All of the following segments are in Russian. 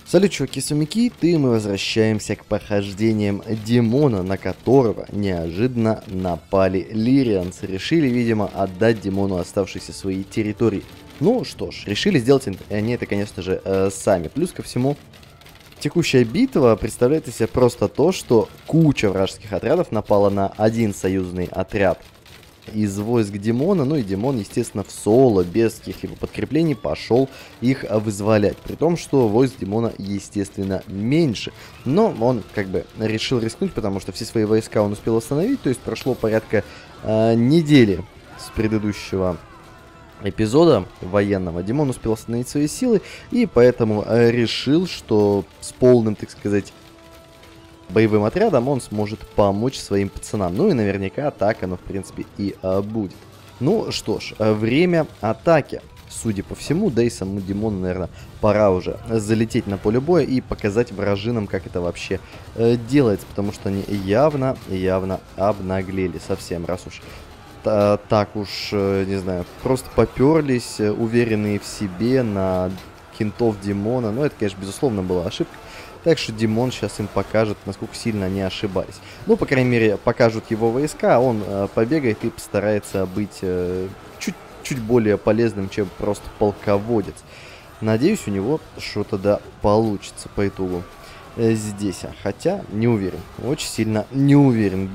Салют, чуваки-сумики, мы возвращаемся к похождениям Димона, на которого неожиданно напали лирианцы. Решили, видимо, отдать Димону оставшиеся свои территории. Ну что ж, решили сделать они это, конечно же, сами. Плюс ко всему, текущая битва представляет из себя просто то, что куча вражеских отрядов напала на один союзный отряд из войск Димона, ну и Димон, естественно, в соло, без каких-либо подкреплений, пошел их вызволять. При том, что войск Димона, естественно, меньше. Но он, как бы, решил рискнуть, потому что все свои войска он успел остановить. То есть прошло порядка недели с предыдущего эпизода военного. Димон успел остановить свои силы, и поэтому решил, что с полным, так сказать, боевым отрядом он сможет помочь своим пацанам. Ну и наверняка так оно, в принципе, и будет. Ну что ж, время атаки. Судя по всему, да и самому Димону, наверное, пора уже залететь на поле боя и показать вражинам, как это вообще делается. Потому что они явно обнаглели совсем, раз уж так уж, не знаю, просто поперлись, уверенные в себе на кентов Димона. Ну, это, конечно, безусловно, была ошибка. Так что Димон сейчас им покажет, насколько сильно они ошибались. Ну, по крайней мере, покажут его войска, а он побегает и постарается быть чуть более полезным, чем просто полководец. Надеюсь, у него что-то да получится по итогу здесь. Хотя, не уверен. Очень сильно не уверен.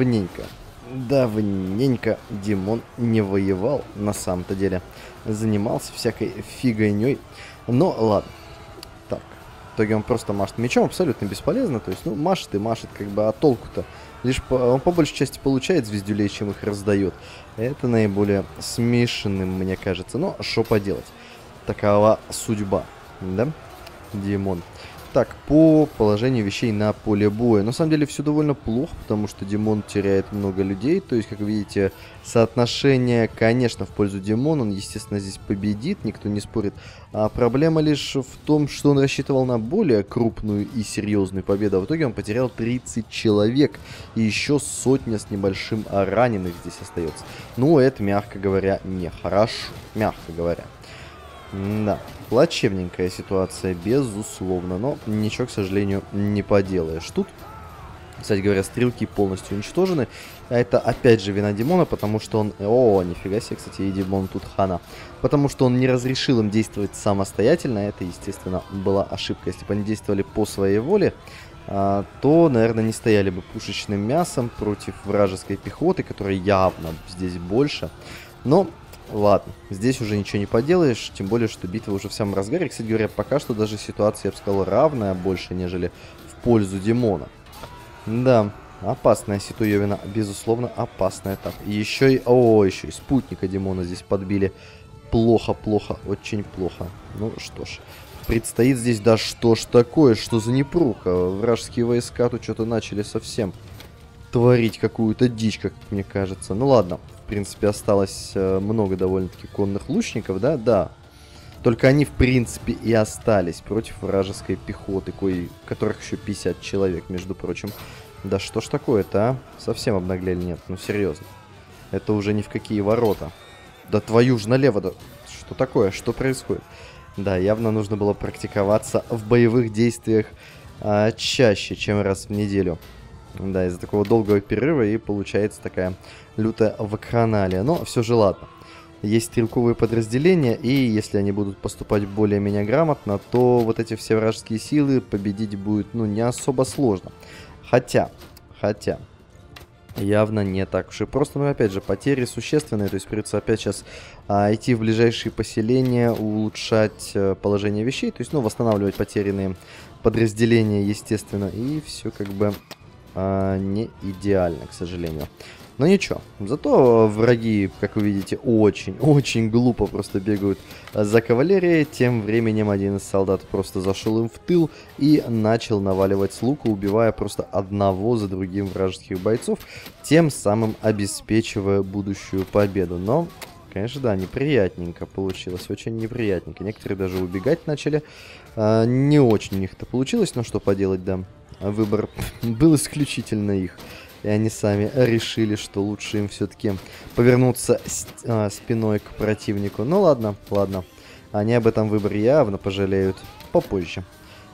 Давненько Димон не воевал, на самом-то деле. Занимался всякой фигоней. Но ладно. В итоге он просто машет мечом, абсолютно бесполезно. То есть, ну, машет и машет, как бы, а толку-то? Лишь он по большей части получает звездюлей, чем их раздает. Это наиболее смешанным, мне кажется. Но что поделать? Такова судьба, да, Димон? Так, по положению вещей на поле боя. На самом деле все довольно плохо, потому что Димон теряет много людей. То есть, как видите, соотношение, конечно, в пользу Димона. Он, естественно, здесь победит, никто не спорит. А проблема лишь в том, что он рассчитывал на более крупную и серьезную победу. А в итоге он потерял 30 человек. И еще сотня с небольшим раненых здесь остается. Ну, это, мягко говоря, нехорошо. Мягко говоря. Да, плачевненькая ситуация, безусловно, но ничего, к сожалению, не поделаешь. Тут, кстати говоря, стрелки полностью уничтожены, а это опять же вина Димона, потому что он... О, нифига себе, кстати, и Димон тут хана. Потому что он не разрешил им действовать самостоятельно, это, естественно, была ошибка. Если бы они действовали по своей воле, то, наверное, не стояли бы пушечным мясом против вражеской пехоты, которая явно здесь больше. Но... Ладно, здесь уже ничего не поделаешь, тем более, что битва уже в самом разгаре. Кстати говоря, пока что даже ситуация, я бы сказал, равная больше, нежели в пользу Димона. Да, опасная ситуевина, безусловно, опасная. Так, еще и... О, еще и спутника Димона здесь подбили. Плохо, очень плохо. Ну что ж, предстоит здесь, да что ж такое, что за непруха. Вражеские войска тут что-то начали совсем творить какую-то дичь, как мне кажется. Ну ладно. В принципе, осталось много довольно-таки конных лучников, да? Да. Только они, в принципе, и остались против вражеской пехоты, которых еще 50 человек, между прочим. Да что ж такое-то, а? Совсем обнаглели, нет? Ну, серьезно. Это уже ни в какие ворота. Да твою ж налево, да. Что такое? Что происходит? Да, явно нужно было практиковаться в боевых действиях чаще, чем раз в неделю. Да, из-за такого долгого перерыва и получается такая лютая вакханалия. Но все же ладно. Есть стрелковые подразделения, и если они будут поступать более-менее грамотно, то вот эти все вражеские силы победить будет, ну, не особо сложно. Хотя, явно не так уж и просто. Но, опять же, потери существенные, то есть придется опять сейчас идти в ближайшие поселения, улучшать положение вещей, то есть, ну, восстанавливать потерянные подразделения, естественно, и все как бы... не идеально, к сожалению. Но ничего. Зато враги, как вы видите, очень глупо просто бегают за кавалерией. Тем временем один из солдат просто зашел им в тыл и начал наваливать с лука, убивая просто одного за другим вражеских бойцов, тем самым обеспечивая будущую победу. Но, конечно, да, неприятненько получилось. Очень неприятненько. Некоторые даже убегать начали. Не очень у них это получилось, но что поделать, да. Выбор был исключительно их. И они сами решили, что лучше им все-таки повернуться спиной к противнику. Ну ладно. Они об этом выборе явно пожалеют попозже.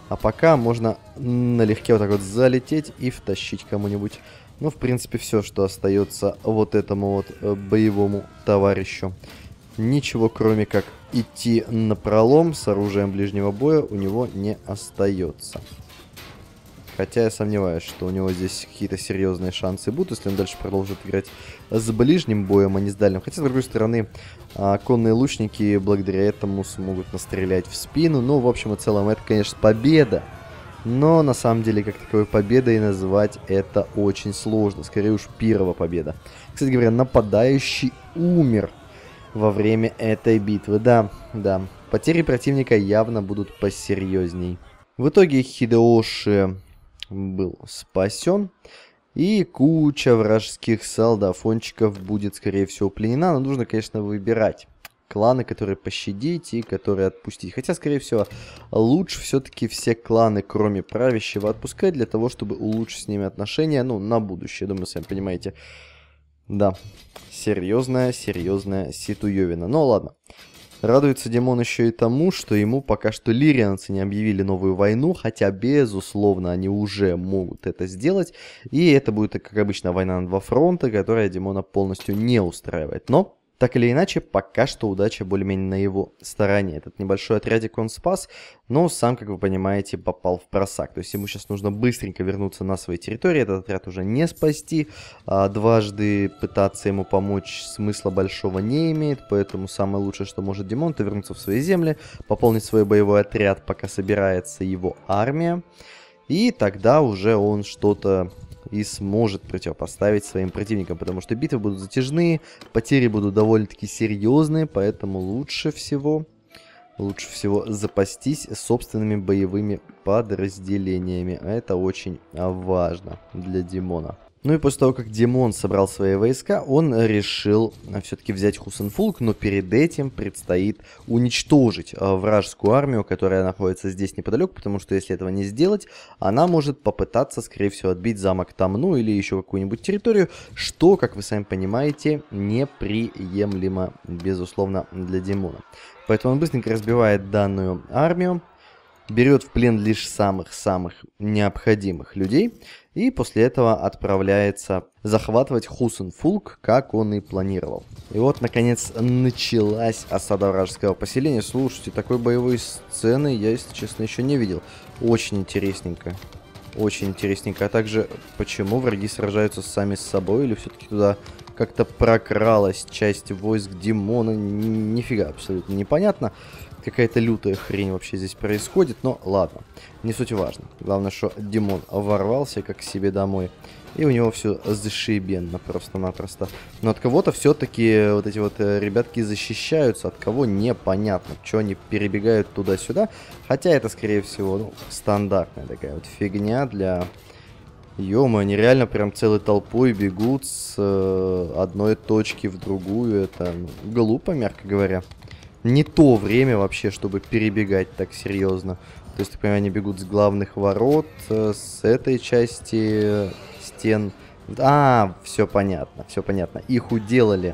А пока можно налегке вот так вот залететь и втащить кому-нибудь. Ну, в принципе, все, что остается вот этому вот боевому товарищу. Ничего, кроме как идти напролом с оружием ближнего боя, у него не остается. Хотя я сомневаюсь, что у него здесь какие-то серьезные шансы будут, если он дальше продолжит играть с ближним боем, а не с дальним. Хотя, с другой стороны, конные лучники благодаря этому смогут настрелять в спину. Ну, в общем и целом, это, конечно, победа. Но, на самом деле, как таковой победой назвать это очень сложно. Скорее уж, первая победа. Кстати говоря, нападающий умер во время этой битвы. Да, да. Потери противника явно будут посерьезней. В итоге Хидеоши был спасен. И куча вражеских солдафончиков будет, скорее всего, пленена. Но нужно, конечно, выбирать кланы, которые пощадить и которые отпустить. Хотя, скорее всего, лучше все-таки все кланы, кроме правящего, отпускать для того, чтобы улучшить с ними отношения, ну, на будущее. Думаю, сами понимаете. Да, серьезная ситуевина. Но ладно. Радуется Димон еще и тому, что ему пока что лирианцы не объявили новую войну, хотя, безусловно, они уже могут это сделать. И это будет, как обычно, война на два фронта, которая Димона полностью не устраивает. Но, так или иначе, пока что удача более-менее на его стороне. Этот небольшой отрядик он спас, но сам, как вы понимаете, попал в просак. То есть ему сейчас нужно быстренько вернуться на свои территории. Этот отряд уже не спасти. Дважды пытаться ему помочь смысла большого не имеет. Поэтому самое лучшее, что может Димон, это вернуться в свои земли, пополнить свой боевой отряд, пока собирается его армия. И тогда уже он что-то и сможет противопоставить своим противникам, потому что битвы будут затяжные, потери будут довольно-таки серьезные, поэтому лучше всего запастись собственными боевыми подразделениями. А это очень важно для Димона. Ну и после того, как Димон собрал свои войска, он решил все-таки взять Хусенфулк, но перед этим предстоит уничтожить вражескую армию, которая находится здесь неподалеку, потому что если этого не сделать, она может попытаться, скорее всего, отбить замок Тамну или еще какую-нибудь территорию, что, как вы сами понимаете, неприемлемо, безусловно, для Димона. Поэтому он быстренько разбивает данную армию, берет в плен лишь самых-самых необходимых людей и после этого отправляется захватывать Хусенфулк, как он и планировал. И вот, наконец, началась осада вражеского поселения. Слушайте, такой боевой сцены я, если честно, еще не видел. Очень интересненько. Очень интересненько. А также, почему враги сражаются сами с собой, или все-таки туда как-то прокралась часть войск Димона? Нифига абсолютно непонятно. Какая-то лютая хрень вообще здесь происходит, но ладно, не суть важно. Главное, что Димон ворвался как к себе домой, и у него все зашибенно просто-напросто. Но от кого-то все-таки вот эти вот ребятки защищаются, от кого непонятно, что они перебегают туда-сюда. Хотя это, скорее всего, ну, стандартная такая вот фигня для... Ё-моё, они реально прям целой толпой бегут с одной точки в другую. Это глупо, мягко говоря. Не то время вообще, чтобы перебегать так серьезно. То есть, так понимаю, они бегут с главных ворот, с этой части стен. А, все понятно, все понятно. Их уделали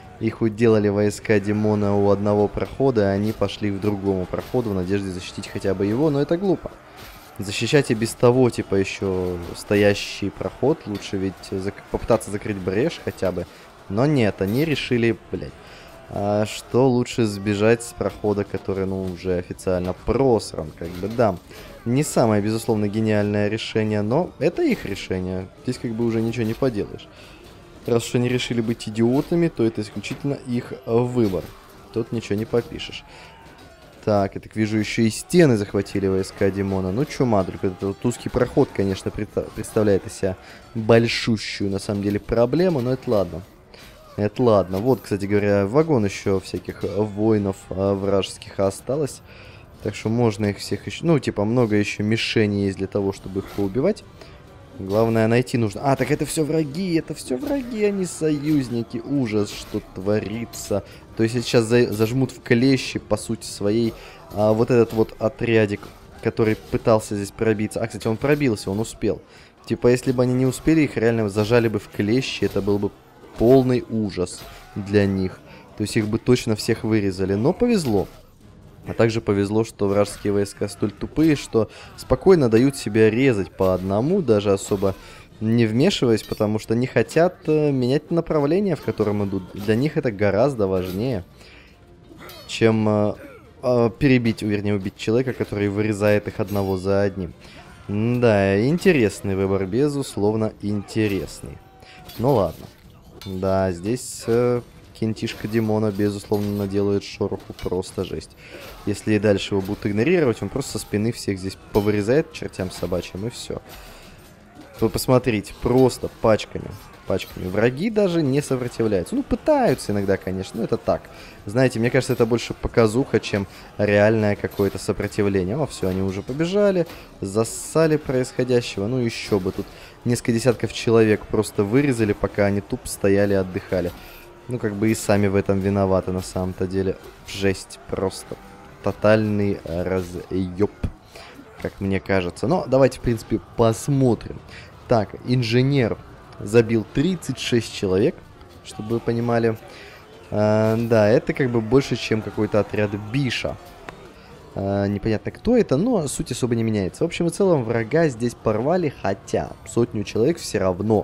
войска Димона у одного прохода, и они пошли к другому проходу в надежде защитить хотя бы его, но это глупо. Защищать и без того, типа, еще стоящий проход. Лучше ведь попытаться закрыть брешь хотя бы. Но нет, они решили, блядь. Что лучше сбежать с прохода, который, ну, уже официально просран, как бы, да. Не самое, безусловно, гениальное решение, но это их решение. Здесь как бы уже ничего не поделаешь. Раз уж они решили быть идиотами, то это исключительно их выбор. Тут ничего не попишешь. Так, я так вижу, еще и стены захватили войска Димона. Ну, чума, только этот вот узкий проход, конечно, представляет из себя большущую, на самом деле, проблему, но это ладно. Это ладно. Вот, кстати говоря, вагон еще всяких воинов вражеских осталось. Так что можно их всех еще... Ну, типа, много еще мишеней есть для того, чтобы их поубивать. Главное, найти нужно... А, так это все враги, а не союзники. Ужас, что творится. То есть сейчас зажмут в клещи, по сути своей, вот этот вот отрядик, который пытался здесь пробиться. А, кстати, он пробился, он успел. Типа, если бы они не успели, их реально зажали бы в клещи, это был бы полный ужас для них. То есть их бы точно всех вырезали. Но повезло. А также повезло, что вражеские войска столь тупые, что спокойно дают себя резать по одному, даже особо не вмешиваясь, потому что не хотят менять направление, в котором идут. Для них это гораздо важнее, чем перебить, вернее, убить человека, который вырезает их одного за одним. Да, интересный выбор, безусловно, интересный. Ну ладно. Да, здесь кентишка Димона, безусловно, наделает шороху, просто жесть. Если и дальше его будут игнорировать, он просто со спины всех здесь повырезает чертям собачьим, и все. Вы посмотрите, просто пачками. Враги даже не сопротивляются. Ну, пытаются иногда, конечно, но это так. Знаете, мне кажется, это больше показуха, чем реальное какое-то сопротивление. О, все, они уже побежали, зассали происходящего. Ну, еще бы тут несколько десятков человек просто вырезали, пока они тупо стояли и отдыхали. Ну, как бы и сами в этом виноваты на самом-то деле. Жесть просто. Тотальный разъеб, как мне кажется. Но давайте, в принципе, посмотрим. Так, инженер забил 36 человек, чтобы вы понимали. Да, это как бы больше, чем какой-то отряд Биша. Непонятно, кто это, но суть особо не меняется. В общем и целом, врага здесь порвали, хотя сотню человек все равно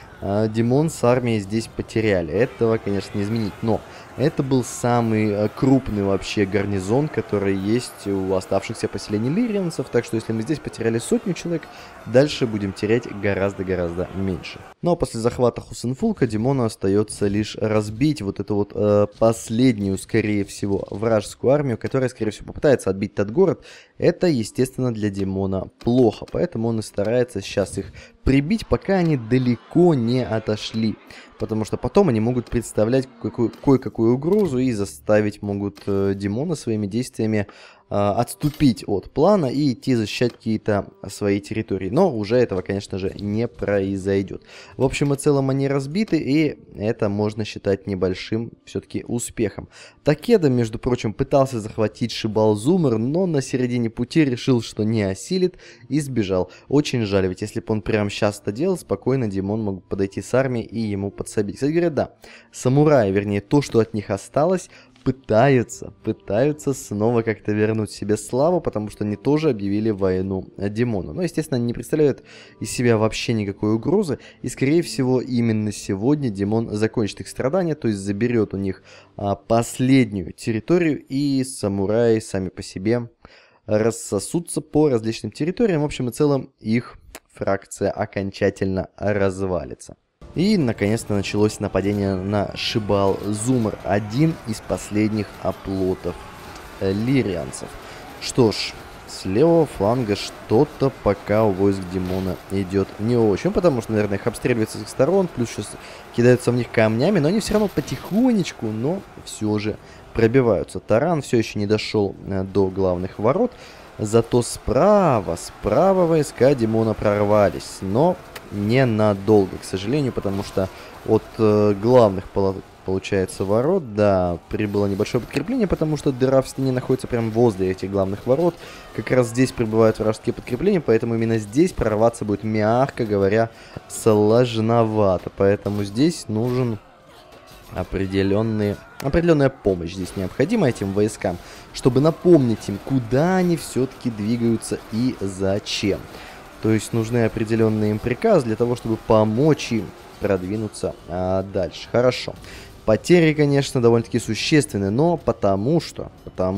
Димон с армией здесь потеряли. Этого, конечно, не изменить, но это был самый крупный вообще гарнизон, который есть у оставшихся поселений лирианцев. Так что если мы здесь потеряли сотню человек, дальше будем терять гораздо-гораздо меньше. Но после захвата Хусенфулка Димону остается лишь разбить вот эту вот последнюю, скорее всего, вражескую армию, которая, скорее всего, попытается отбить этот город. Это, естественно, для Димона плохо, поэтому он и старается сейчас их прибить, пока они далеко не отошли. Потому что потом они могут представлять кое-какую угрозу и заставить могут Димона своими действиями отступить от плана и идти защищать какие-то свои территории. Но уже этого, конечно же, не произойдет. В общем и целом они разбиты, и это можно считать небольшим все-таки успехом. Такеда, между прочим, пытался захватить Шибалзумер, но на середине пути решил, что не осилит, и сбежал. Очень жаль, ведь если бы он прямо сейчас это делал, спокойно Димон мог подойти с армией и ему подсобить. Кстати говоря, да, самураи, вернее, то, что от них осталось, пытаются снова как-то вернуть себе славу, потому что они тоже объявили войну Димону. Но, естественно, они не представляют из себя вообще никакой угрозы, и, скорее всего, именно сегодня Димон закончит их страдания, то есть заберет у них последнюю территорию, и самураи сами по себе рассосутся по различным территориям. В общем и целом, их фракция окончательно развалится. И, наконец-то, началось нападение на Шибалзумер, один из последних оплотов лирианцев. Что ж, с левого фланга что-то пока у войск Димона идет не очень, потому что, наверное, их обстреливают с их сторон, плюс сейчас кидаются в них камнями, но они все равно потихонечку, но все же пробиваются. Таран все еще не дошел до главных ворот, зато справа войска Димона прорвались, но ненадолго, к сожалению, потому что от главных, получается, ворот, да, прибыло небольшое подкрепление, потому что дыра в стене находится прямо возле этих главных ворот. Как раз здесь прибывают вражеские подкрепления, поэтому именно здесь прорваться будет, мягко говоря, сложновато. Поэтому здесь нужен определенная помощь. Здесь необходима этим войскам, чтобы напомнить им, куда они все-таки двигаются и зачем. То есть нужны определенные им приказы для того, чтобы помочь им продвинуться дальше. Хорошо. Потери, конечно, довольно-таки существенные, но потому что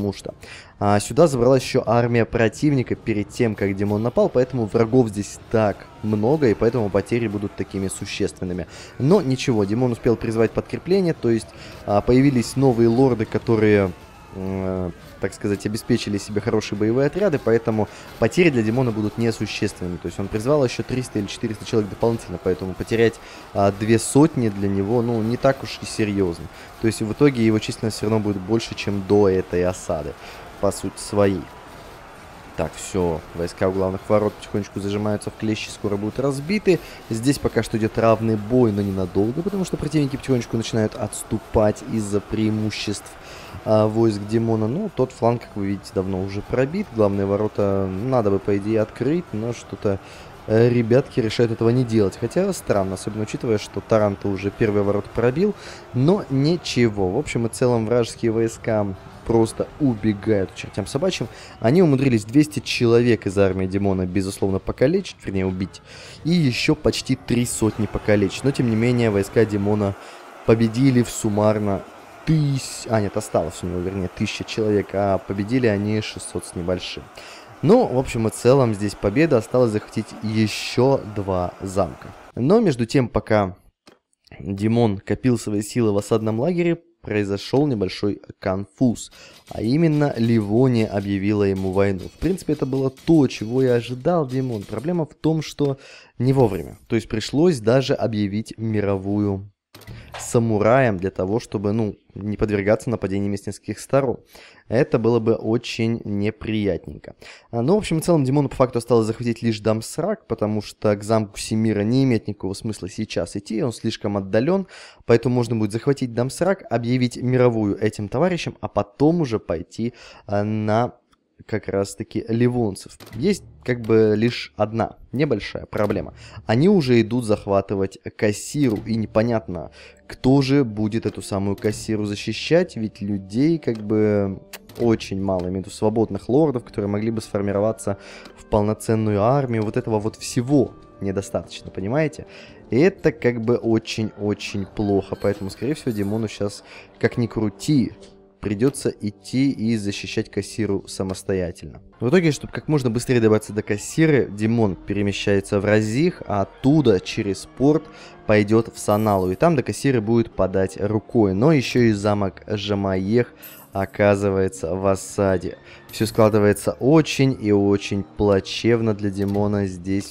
сюда забралась еще армия противника перед тем, как Димон напал, поэтому врагов здесь так много, и поэтому потери будут такими существенными. Но ничего, Димон успел призвать подкрепление, то есть появились новые лорды, которые, так сказать, обеспечили себе хорошие боевые отряды, поэтому потери для Димона будут несущественными. То есть он призвал еще 300 или 400 человек дополнительно, поэтому потерять 200 для него, ну, не так уж и серьезно. То есть в итоге его численность все равно будет больше, чем до этой осады, по сути своей. Так, все, войска у главных ворот потихонечку зажимаются в клещи, скоро будут разбиты. Здесь пока что идет равный бой, но ненадолго, потому что противники потихонечку начинают отступать из-за преимуществ войск Димона. Ну, тот фланг, как вы видите, давно уже пробит. Главные ворота надо бы, по идее, открыть, но что-то ребятки решают этого не делать. Хотя странно, особенно учитывая, что Таран-то уже первые ворота пробил, но ничего. В общем и целом, вражеские войска просто убегают к чертям собачьим. Они умудрились 200 человек из армии Димона, безусловно, покалечить, вернее, убить. И еще почти 3 сотни покалечить. Но, тем не менее, войска Димона победили в суммарно осталось у него, вернее, 1000 человек, а победили они 600 с небольшим. Ну, в общем и целом, здесь победа. Осталось захватить еще 2 замка. Но, между тем, пока Димон копил свои силы в осадном лагере, произошел небольшой конфуз. А именно, Ливония объявила ему войну. В принципе, это было то, чего и ожидал Димон. Проблема в том, что не вовремя. То есть, пришлось даже объявить мировую самураям для того, чтобы, не подвергаться нападениям с нескольких сторон. Это было бы очень неприятненько. Но, в общем и целом, Димону по факту осталось захватить лишь Дамсрак, потому что к замку Всемира не имеет никакого смысла сейчас идти, он слишком отдален, поэтому можно будет захватить Дамсрак, объявить мировую этим товарищам, а потом уже пойти на как раз-таки ливонцев. Есть как бы лишь одна небольшая проблема. Они уже идут захватывать Кассиру, и непонятно, кто же будет эту самую Кассиру защищать, ведь людей как бы очень мало, имею в виду свободных лордов, которые могли бы сформироваться в полноценную армию. Вот этого вот всего недостаточно, понимаете? И это как бы очень-очень плохо, поэтому, скорее всего, Димону сейчас, как ни крути, придется идти и защищать Кассиру самостоятельно. В итоге, чтобы как можно быстрее добраться до Кассиры, Димон перемещается в Разих, а оттуда через порт пойдет в Саналу. И там до Кассиры будет подать рукой. Но еще и замок Жамаех оказывается в осаде. Все складывается очень и очень плачевно для Димона. Здесь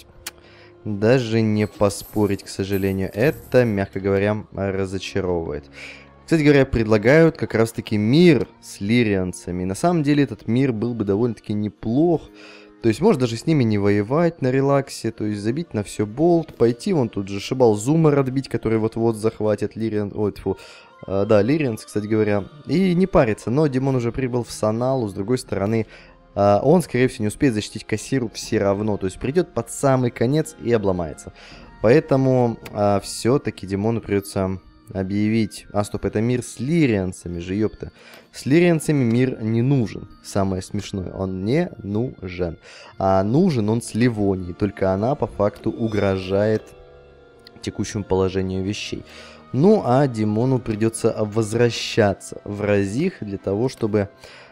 даже не поспорить, к сожалению. Это, мягко говоря, разочаровывает. Кстати говоря, предлагают как раз-таки мир с лирианцами. На самом деле этот мир был бы довольно-таки неплох. То есть может даже с ними не воевать на релаксе, то есть забить на все болт, пойти вон тут же Шибал Зумар отбить, который вот-вот захватит Лириан... Ой, тьфу. Да, лирианц, кстати говоря. И не париться, но Димон уже прибыл в Саналу, с другой стороны... он, скорее всего, не успеет защитить Кассиру все равно, то есть придет под самый конец и обломается. Поэтому все-таки Димону придется объявить... стоп, это мир с лирианцами же, ёпта. С лирианцами мир не нужен. Самое смешное, он не нужен. А нужен он с Ливонией, только она по факту угрожает текущему положению вещей. Ну, а Димону придется возвращаться в Разих для того, чтобы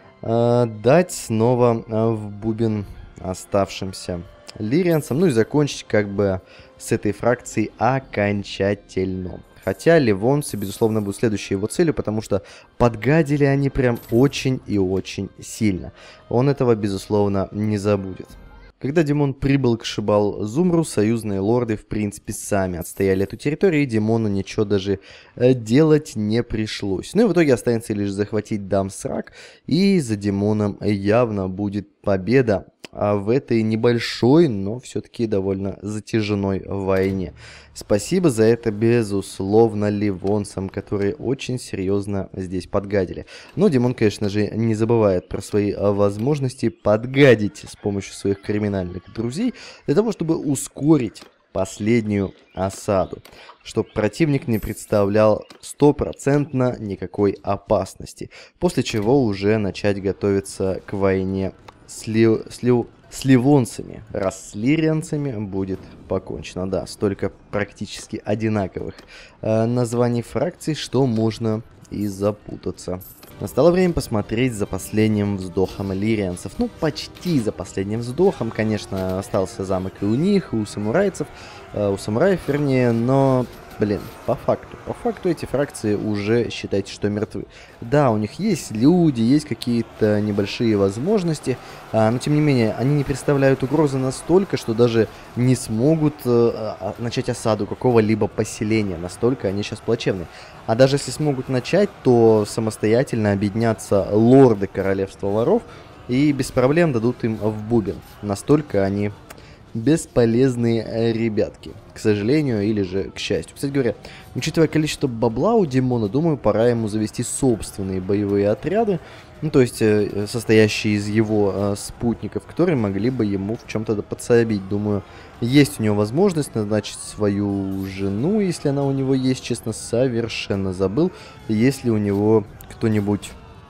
дать снова в бубен оставшимся лирианцам. Ну и закончить как бы с этой фракцией окончательно. Хотя ливонцы, безусловно, будут следующей его целью, потому что подгадили они прям очень и очень сильно. Он этого, безусловно, не забудет. Когда Димон прибыл к Шибал-Зумру, союзные лорды, в принципе, сами отстояли эту территорию, и Димону ничего даже делать не пришлось. Ну и в итоге останется лишь захватить Дамсрак, и за Димоном явно будет победа в этой небольшой, но все-таки довольно затяжной войне. Спасибо за это, безусловно, ливонцам, которые очень серьезно здесь подгадили. Но Димон, конечно же, не забывает про свои возможности подгадить с помощью своих криминальных друзей, для того, чтобы ускорить последнюю осаду, чтобы противник не представлял стопроцентно никакой опасности, после чего уже начать готовиться к войне с ливонцами, раз с лирианцами будет покончено. Да, столько практически одинаковых названий фракций, что можно и запутаться. Настало время посмотреть за последним вздохом лирианцев. Ну, почти за последним вздохом. Конечно, остался замок и у них, и у самурайцев. У самураев, вернее, но... Блин, по факту эти фракции уже, считайте, что мертвы. Да, у них есть люди, есть какие-то небольшие возможности, но тем не менее, они не представляют угрозы настолько, что даже не смогут начать осаду какого-либо поселения, настолько они сейчас плачевны. А даже если смогут начать, то самостоятельно объединятся лорды Королевства Воров и без проблем дадут им в бубен. Настолько они... бесполезные ребятки, к сожалению или же к счастью. Кстати говоря, учитывая количество бабла у Димона, думаю, пора ему завести собственные боевые отряды, ну, то есть состоящие из его спутников, которые могли бы ему в чем-то подсобить. Думаю, есть у него возможность назначить свою жену, если она у него есть, честно, совершенно забыл, если у него кто-нибудь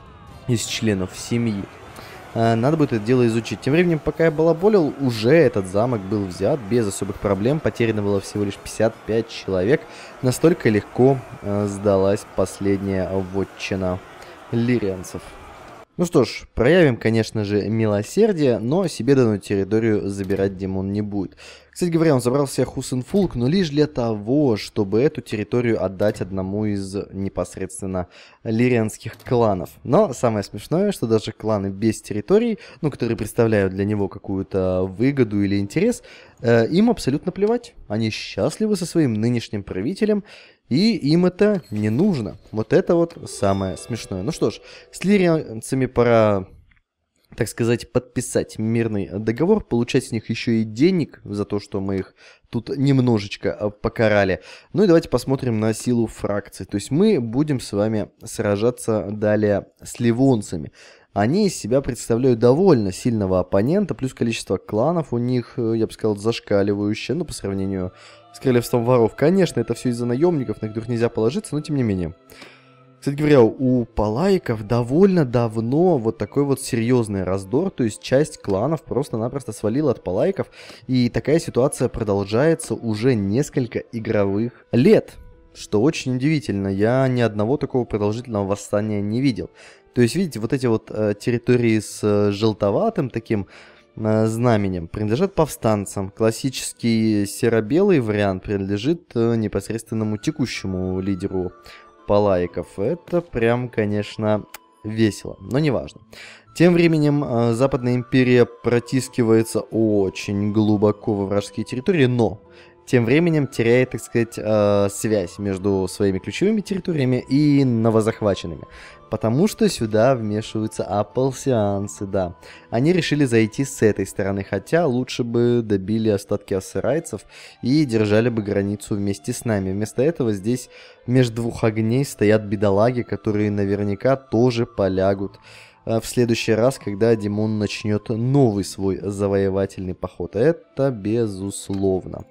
из членов семьи. Надо будет это дело изучить. Тем временем, пока я балаболил, уже этот замок был взят без особых проблем. Потеряно было всего лишь 55 человек. Настолько легко сдалась последняя вотчина лирианцев. Ну что ж, проявим, конечно же, милосердие, но себе данную территорию забирать Димон не будет. Кстати говоря, он забрал себе Хусенфулк, но лишь для того, чтобы эту территорию отдать одному из непосредственно лирианских кланов. Но самое смешное, что даже кланы без территорий, ну, которые представляют для него какую-то выгоду или интерес, им абсолютно плевать. Они счастливы со своим нынешним правителем, и им это не нужно. Вот это вот самое смешное. Ну что ж, с лирианцами пора, так сказать, подписать мирный договор, получать с них еще и денег за то, что мы их тут немножечко покарали. Ну и давайте посмотрим на силу фракций. То есть мы будем с вами сражаться далее с ливонцами. Они из себя представляют довольно сильного оппонента, плюс количество кланов у них, я бы сказал, зашкаливающее, ну, по сравнению с Королевством Воров. Конечно, это все из-за наемников, на которых нельзя положиться, но тем не менее. Кстати говоря, у палаиков довольно давно вот такой вот серьезный раздор, то есть часть кланов просто-напросто свалила от палаиков, и такая ситуация продолжается уже несколько игровых лет, что очень удивительно. Я ни одного такого продолжительного восстания не видел. То есть, видите, вот эти вот территории с желтоватым таким знаменем принадлежат повстанцам. Классический серо-белый вариант принадлежит непосредственному текущему лидеру палаиков. Это прям, конечно, весело, но не важно. Тем временем Западная империя протискивается очень глубоко во вражеские территории, но тем временем теряет, так сказать, связь между своими ключевыми территориями и новозахваченными. Потому что сюда вмешиваются аполсианцы, да. Они решили зайти с этой стороны, хотя лучше бы добили остатки ассирайцев и держали бы границу вместе с нами. Вместо этого здесь между двух огней стоят бедолаги, которые наверняка тоже полягут в следующий раз, когда Димон начнет новый свой завоевательный поход. Это безусловно.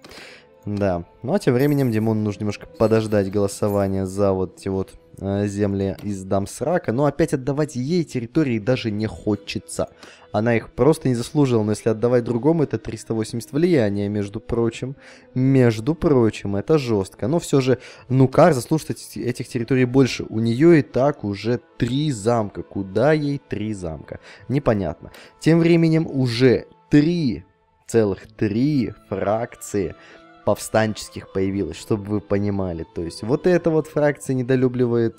Да, ну а тем временем Димону нужно немножко подождать голосования за вот эти вот земли из Дамсрака, но опять отдавать ей территории даже не хочется. Она их просто не заслужила, но если отдавать другому, это 380 влияния, между прочим. Между прочим, это жестко. Но все же, ну как заслужить этих территорий больше? У нее и так уже 3 замка. Куда ей 3 замка? Непонятно. Тем временем уже 3, целых 3 фракции повстанческих появилось, чтобы вы понимали. То есть вот эта вот фракция недолюбливает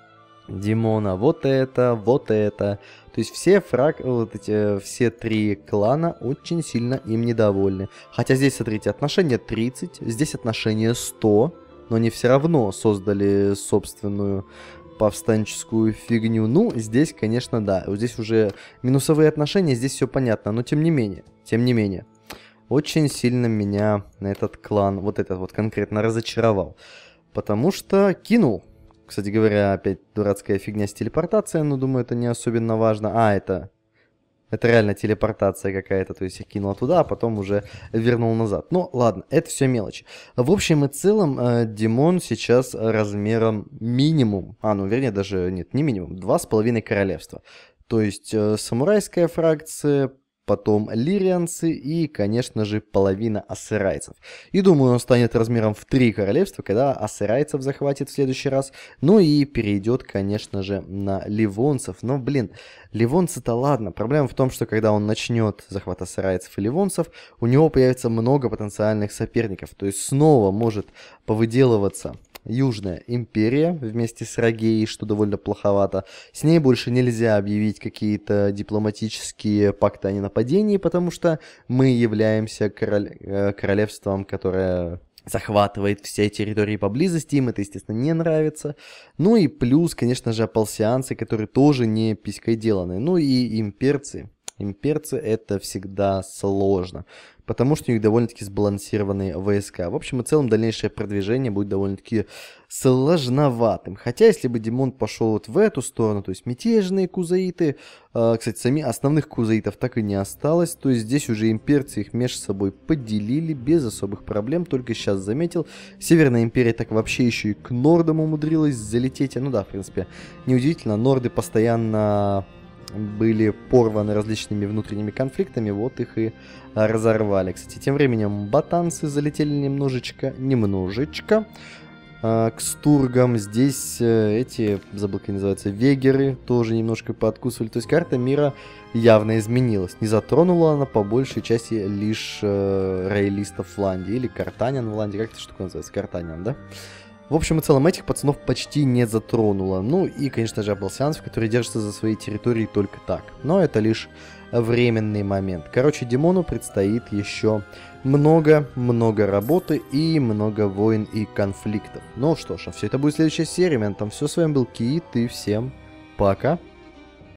Димона, вот это, вот это. То есть все все 3 клана очень сильно им недовольны. Хотя здесь, смотрите, отношение 30, здесь отношение 100, но они все равно создали собственную повстанческую фигню. Ну, здесь, конечно, да, здесь уже минусовые отношения, здесь все понятно, но тем не менее. Очень сильно меня этот клан, вот этот вот конкретно разочаровал. Потому что кинул. Кстати говоря, опять дурацкая фигня с телепортацией, но думаю, это не особенно важно. Это реально телепортация какая-то. То есть я кинул туда, а потом уже вернул назад. Ну, ладно, это все мелочи. В общем и целом, Димон сейчас размером минимум. Вернее, даже нет, не минимум. 2,5 королевства. То есть самурайская фракция, потом лирианцы и, конечно же, половина ассирайцев. И думаю, он станет размером в 3 королевства, когда ассирайцев захватит в следующий раз. Ну и перейдет, конечно же, на ливонцев. Но, блин, ливонцы-то ладно. Проблема в том, что когда он начнет захват ассирайцев и ливонцев, у него появится много потенциальных соперников. То есть снова может повыделываться Южная империя вместе с Рагеей, что довольно плоховато. С ней больше нельзя объявить какие-то дипломатические пакты о ненападении, потому что мы являемся королевством, которое захватывает все территории поблизости, им это, естественно, не нравится. Ну и плюс, конечно же, аполсианцы, которые тоже не писькой деланы. Ну и имперцы. Имперцы это всегда сложно, потому что у них довольно-таки сбалансированные войска. В общем и целом, дальнейшее продвижение будет довольно-таки сложноватым. Хотя, если бы Димон пошел вот в эту сторону, то есть мятежные кузаиты, кстати, сами основных кузаитов так и не осталось, то есть здесь уже имперцы их между собой поделили без особых проблем. Только сейчас заметил, Северная империя так вообще еще и к нордам умудрилась залететь. Ну да, в принципе, неудивительно, норды постоянно были порваны различными внутренними конфликтами, вот их и разорвали. Кстати, тем временем ботанцы залетели немножечко к стургам. Здесь эти, забыл, как называются, вегеры тоже немножко пооткусывали. То есть карта мира явно изменилась. Не затронула она по большей части лишь роялистов Фландии или картанян в Фландии. Как эта штука называется? Картанян, да? В общем и целом, этих пацанов почти не затронуло. Ну и, конечно же, абалсианцев, которые держатся за свои территории только так. Но это лишь временный момент. Короче, Димону предстоит еще много работы и много войн и конфликтов. Ну что ж, а все это будет в следующей серии. У меня там все. С вами был Кит, и всем пока.